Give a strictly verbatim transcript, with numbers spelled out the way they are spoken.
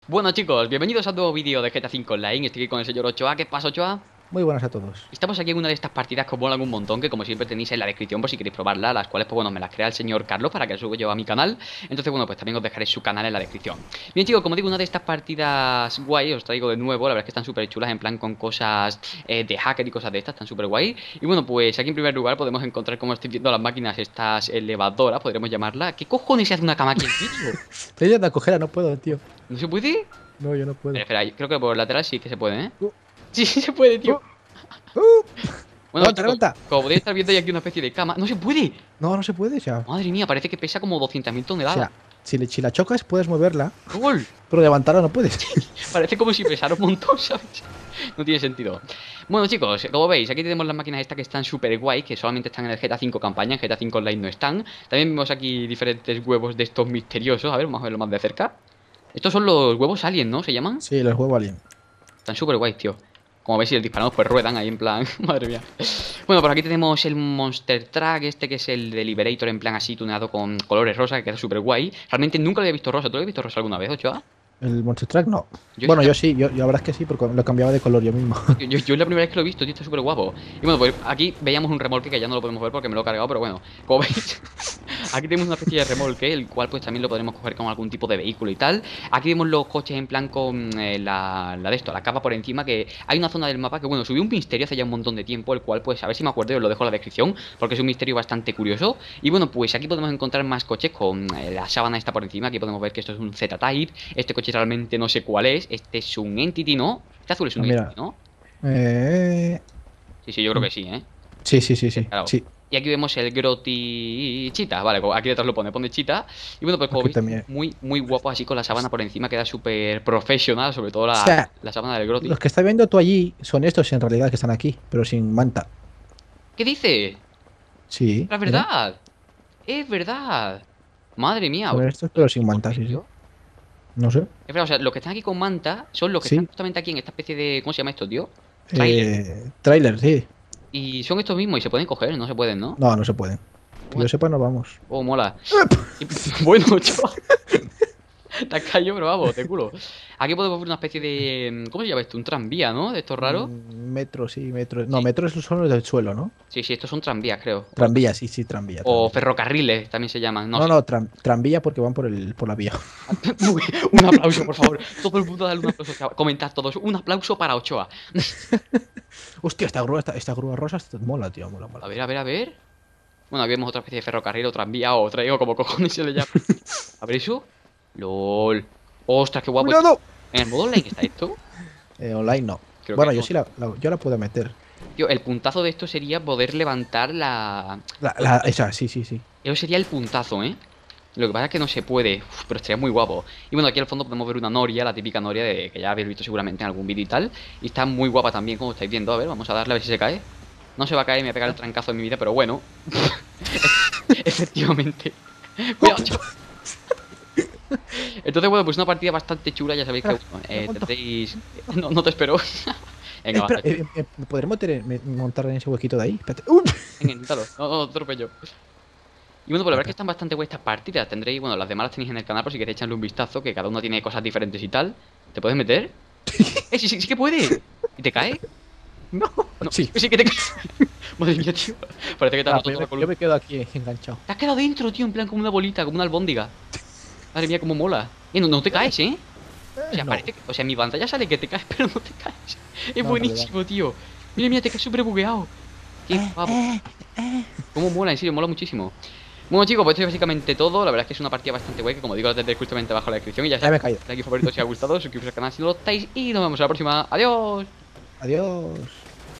Bueno chicos, bienvenidos a un nuevo vídeo de G T A cinco Online. Estoy aquí con el señor Ochoa. ¿Qué pasa, Ochoa? Muy buenas a todos. Estamos aquí en una de estas partidas que os molan un montón, que como siempre tenéis en la descripción por si queréis probarla, las cuales pues bueno, me las crea el señor Carlos para que las suba yo a mi canal. Entonces bueno, pues también os dejaré su canal en la descripción. Bien chicos, como digo, una de estas partidas guay, os traigo de nuevo, la verdad es que están súper chulas, en plan con cosas eh, de hacker y cosas de estas, están súper guay. Y bueno, pues aquí en primer lugar podemos encontrar, como estoy viendo las máquinas, estas elevadoras, podremos llamarla. ¿Qué cojones se hace una cama aquí en medio? Estoy yendo a coger, no puedo, tío. ¿No se puede? No, yo no puedo. Espera, espera, creo que por lateral sí que se puede, ¿eh? Uh, Sí, sí se puede, tío. uh, uh. Bueno, Levanta, chicos, levanta. como podéis estar viendo hay aquí una especie de cama. ¡No se puede! No, no se puede, ya. Madre mía, parece que pesa como doscientas mil O toneladas. sea, si, le, si la chocas, puedes moverla, ¡Gol! pero levantarla no puedes. Parece como si pesara un montón, ¿sabes? No tiene sentido. Bueno, chicos, como veis, aquí tenemos las máquinas estas que están súper guay, que solamente están en el G T A cinco campaña, en G T A cinco Online no están. También vemos aquí diferentes huevos de estos misteriosos. A ver, vamos a verlo más de cerca. Estos son los huevos alien, ¿no? ¿Se llaman? Sí, los juego alien. Están súper guays, tío. Como veis, si les disparamos, pues ruedan ahí en plan. Madre mía. Bueno, por aquí tenemos el Monster Truck, este que es el de Liberator, en plan así tuneado con colores rosa, que queda súper guay. Realmente nunca lo había visto rosa. ¿Tú lo habías visto rosa alguna vez, Ochoa? El Monster Truck no. Yo, Bueno, yo sí, yo, yo la verdad es que sí, porque lo cambiaba de color yo mismo. yo, yo, yo es la primera vez que lo he visto, tío, está súper guapo. Y bueno, pues aquí veíamos un remolque que ya no lo podemos ver porque me lo he cargado, pero bueno, como veis, aquí tenemos una especie de remolque, el cual pues también lo podremos coger con algún tipo de vehículo y tal. Aquí vemos los coches en plan con eh, la, la de esto, la capa por encima, que hay una zona del mapa que bueno, subí un misterio hace ya un montón de tiempo, el cual pues a ver si me acuerdo y os lo dejo en la descripción, porque es un misterio bastante curioso. Y bueno, pues aquí podemos encontrar más coches con eh, la sábana esta por encima, aquí podemos ver que esto es un Z-Type, este coche realmente no sé cuál es, este es un Entity, ¿no? Este azul es Ah, un mira. Entity, ¿no? Eh... Sí, sí, yo creo que sí, ¿eh? Sí, sí, sí, sí. Claro. Sí, Y aquí vemos el Groti Chita, vale, aquí detrás lo pone, pone Chita. Y bueno, pues como aquí veis, también. muy, muy guapo así con la sábana por encima, queda súper profesional, sobre todo O la, sea, la sábana del Groti. los que estás viendo tú allí son estos en realidad que están aquí, pero sin manta. ¿Qué dice? Sí, La mira. verdad, es verdad. Madre mía, Son estos, pero sin manta, sí, sí. tío. No sé. Es verdad, o sea, los que están aquí con manta son los que están Sí. justamente aquí en esta especie de, ¿cómo se llama esto, tío? Trailer. Eh, trailer, sí. Y son estos mismos y se pueden coger, no se pueden, ¿no? No, no se pueden. Que yo What? sepa, no vamos. Oh, mola. Y- bueno, chaval. Te has caído, pero vamos, de culo. Aquí podemos ver una especie de. ¿Cómo se llama esto? Un tranvía, ¿no? De estos raros. Mm, metro, sí, metro. No, Sí, metro es solo del suelo, ¿no? sí, sí, estos son tranvías, creo. O, Tranvía, sí, sí, tranvía, o tranvía. ferrocarriles también se llaman, no No, sé. no, tran- tranvía porque van por el, por la vía. Uy, un aplauso, por favor. Todo el mundo dale un aplauso. Chaval. Comentad todos. Un aplauso para Ochoa. Hostia, esta grúa, esta, esta grúa rosa esta- mola, tío, mola, mola. A ver, a ver, a ver. Bueno, aquí vemos otra especie de ferrocarril o tranvía o traigo como cojones se le llama. A ver eso. LOL. Ostras, qué guapo. ¡Cuidado! ¿En el modo online está esto? Eh, online no. Creo que Bueno, yo no. sí la, la- yo la puedo meter. Tío, el puntazo de esto sería poder levantar la. La, la- esa, sí, sí, sí. Eso sería el puntazo, ¿eh? Lo que pasa es que no se puede, uf, pero estaría muy guapo. Y bueno, aquí al fondo podemos ver una noria, la típica noria de que ya habéis visto seguramente en algún vídeo y tal. Y está muy guapa también, como estáis viendo. A ver, vamos a darle a ver si se cae. No se va a caer, me va a pegar el trancazo de mi vida, pero bueno. Efectivamente. Cuidado, chaval. Entonces, bueno, pues una partida bastante chula, ya sabéis que Espera, bueno, me eh, monto. tendréis. No, no te espero. Eh, Venga, va, espera, eh, eh, ¿me podremos meter- me- montar en ese huequito de ahí? Espérate. ¡Uh! venga, inténtalo. No, no, no te atropello. Y bueno, pues la verdad es que Espera. están bastante buenas estas partidas. Tendréis, bueno, las demás las tenéis en el canal por si queréis echarle un vistazo, que cada uno tiene cosas diferentes y tal. ¿Te puedes meter? ¡Eh, sí, sí, sí que puede! ¿Y te cae? No, No, sí. sí que te cae. Madre mía, tío. Parece que te has Ah, roto pues toda yo, la me, yo columna. me quedo aquí enganchado. Te has quedado dentro, tío, en plan como una bolita, como una albóndiga. Madre mía, cómo mola. Eh, no, no te caes, ¿eh? O Eh, sea, no, parece que. O sea, en mi pantalla sale que te caes, pero no te caes. Es no, en realidad. buenísimo, tío. Mira, mira, te caes súper bugueado. Qué Eh, guapo. eh, eh. Cómo mola, en serio, mola muchísimo. Bueno chicos, pues esto es básicamente todo. La verdad es que es una partida bastante guay, que como digo la tendréis justamente abajo en la descripción. Y ya Ya me he sabéis, caído. like y favorito si os ha gustado, suscribiros al canal si no lo estáis. Y nos vemos en la próxima. Adiós. Adiós.